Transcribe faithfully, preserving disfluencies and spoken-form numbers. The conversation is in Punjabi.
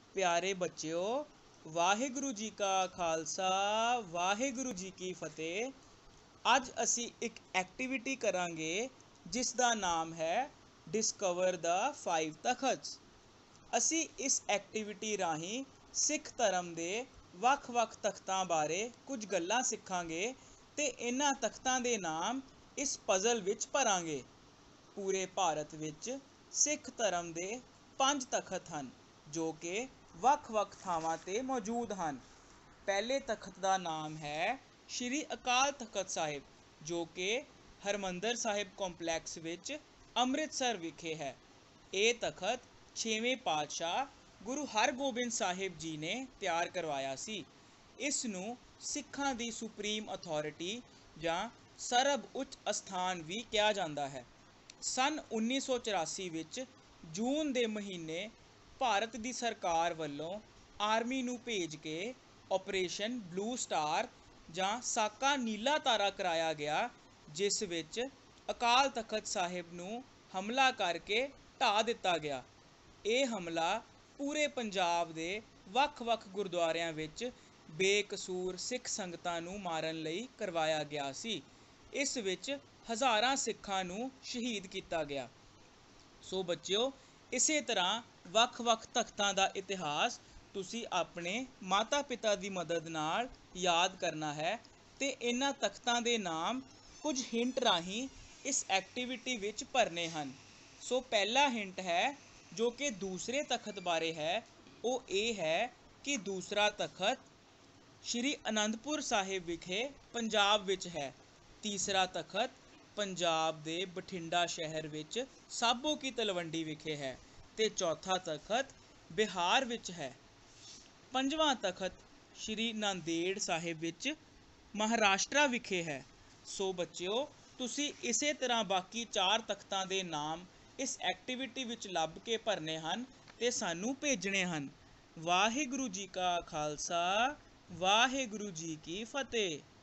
प्यारे बच्चों, वाहिगुरु जी का खालसा वाहिगुरु जी की फतेह। ਅੱਜ ਅਸੀਂ ਇੱਕ ਐਕਟੀਵਿਟੀ ਕਰਾਂਗੇ ਜਿਸ ਦਾ ਨਾਮ ਹੈ ਡਿਸਕਵਰ ਦਾ ਫਾਈਵ ਤਖਤਸ। ਅਸੀਂ ਇਸ ਐਕਟੀਵਿਟੀ ਰਾਹੀਂ ਸਿੱਖ ਧਰਮ ਦੇ ਵੱਖ-ਵੱਖ ਤਖਤਾਂ ਬਾਰੇ ਕੁਝ ਗੱਲਾਂ ਸਿੱਖਾਂਗੇ ਤੇ ਇਹਨਾਂ ਤਖਤਾਂ ਦੇ ਨਾਮ ਇਸ ਪਜ਼ਲ ਵਿੱਚ ਭਰਾਂਗੇ। ਪੂਰੇ ਭਾਰਤ ਵਿੱਚ ਸਿੱਖ ਧਰਮ ਦੇ ਪੰਜ ਤਖਤ ਹਨ ਜੋ ਕਿ ਵੱਖ-ਵੱਖ ਥਾਵਾਂ ਤੇ ਮੌਜੂਦ ਹਨ। ਪਹਿਲੇ ਤਖਤ ਦਾ ਨਾਮ ਹੈ ਸ਼੍ਰੀ ਅਕਾਲ ਤਖਤ ਸਾਹਿਬ ਜੋ ਕਿ ਹਰਮੰਦਰ ਸਾਹਿਬ ਕੰਪਲੈਕਸ ਵਿੱਚ ਅੰਮ੍ਰਿਤਸਰ ਵਿਖੇ ਹੈ। ਇਹ ਤਖਤ ਛੇਵੇਂ ਪਾਤਸ਼ਾਹ ਗੁਰੂ ਹਰਗੋਬਿੰਦ ਸਾਹਿਬ ਜੀ ਨੇ ਤਿਆਰ ਕਰਵਾਇਆ ਸੀ। ਇਸ ਨੂੰ ਸਿੱਖਾਂ ਦੀ ਸੁਪਰੀਮ ਅਥਾਰਟੀ ਜਾਂ ਸਰਬ ਉੱਚ ਅਸਥਾਨ ਵੀ ਕਿਹਾ ਜਾਂਦਾ ਹੈ। ਸੰਨ ਉੱਨੀ ਸੌ ਚੁਰਾਸੀ ਵਿੱਚ ਜੂਨ ਦੇ ਮਹੀਨੇ ਭਾਰਤ ਦੀ ਸਰਕਾਰ ਵੱਲੋਂ ਆਰਮੀ ਨੂੰ ਭੇਜ ਕੇ ਆਪਰੇਸ਼ਨ ਬਲੂ ਸਟਾਰ ਜਾਂ ਸਾਕਾ ਨੀਲਾ ਤਾਰਾ ਕਰਾਇਆ ਗਿਆ, ਜਿਸ ਵਿੱਚ ਅਕਾਲ ਤਖਤ ਸਾਹਿਬ ਨੂੰ ਹਮਲਾ ਕਰਕੇ ਢਾਹ ਦਿੱਤਾ ਗਿਆ। ਇਹ ਹਮਲਾ ਪੂਰੇ ਪੰਜਾਬ ਦੇ ਵੱਖ-ਵੱਖ ਗੁਰਦੁਆਰਿਆਂ ਵਿੱਚ ਬੇਕਸੂਰ ਸਿੱਖ ਸੰਗਤਾਂ ਨੂੰ ਮਾਰਨ ਲਈ ਕਰਵਾਇਆ ਗਿਆ ਸੀ। ਇਸ ਵਿੱਚ ਹਜ਼ਾਰਾਂ ਸਿੱਖਾਂ ਨੂੰ ਸ਼ਹੀਦ ਕੀਤਾ ਗਿਆ। ਸੋ ਬੱਚਿਓ, ਇਸੇ ਤਰ੍ਹਾਂ ਵੱਖ-ਵੱਖ ਤਖਤਾਂ ਦਾ ਇਤਿਹਾਸ ਤੁਸੀਂ ਆਪਣੇ ਮਾਤਾ ਪਿਤਾ ਦੀ ਮਦਦ ਨਾਲ ਯਾਦ ਕਰਨਾ ਹੈ ਤੇ ਇਹਨਾਂ ਤਖਤਾਂ ਦੇ ਨਾਮ ਕੁਝ ਹਿੰਟ ਰਾਹੀਂ ਇਸ ਐਕਟੀਵਿਟੀ ਵਿੱਚ ਭਰਨੇ ਹਨ। ਸੋ ਪਹਿਲਾ ਹਿੰਟ ਹੈ ਜੋ ਕਿ ਦੂਸਰੇ ਤਖਤ ਬਾਰੇ ਹੈ, ਉਹ ਇਹ ਹੈ ਕਿ ਦੂਸਰਾ ਤਖਤ ਸ਼੍ਰੀ ਅਨੰਦਪੁਰ ਸਾਹਿਬ ਵਿਖੇ ਪੰਜਾਬ ਵਿੱਚ ਹੈ। ਤੀਸਰਾ ਤਖਤ ਪੰਜਾਬ ਦੇ ਬਠਿੰਡਾ ਸ਼ਹਿਰ ਵਿੱਚ ਸਾਬੋ ਕੀ ਤਲਵੰਡੀ ਵਿਖੇ ਹੈ ਤੇ ਚੌਥਾ ਤਖਤ ਬਿਹਾਰ ਵਿੱਚ ਹੈ। ਪੰਜਵਾਂ ਤਖਤ ਸ਼੍ਰੀ ਨਾਂਦੇੜ ਸਾਹਿਬ ਵਿੱਚ ਮਹਾਰਾਸ਼ਟਰ ਵਿਖੇ ਹੈ। ਸੋ ਬੱਚਿਓ, ਤੁਸੀਂ ਇਸੇ ਤਰ੍ਹਾਂ ਬਾਕੀ ਚਾਰ ਤਖਤਾਂ ਦੇ ਨਾਮ ਇਸ ਐਕਟੀਵਿਟੀ ਵਿੱਚ ਲੱਭ ਕੇ ਭਰਨੇ ਹਨ ਤੇ ਸਾਨੂੰ ਭੇਜਣੇ ਹਨ। ਵਾਹਿਗੁਰੂ ਜੀ ਕਾ ਖਾਲਸਾ ਵਾਹਿਗੁਰੂ ਜੀ ਕੀ ਫਤਿਹ।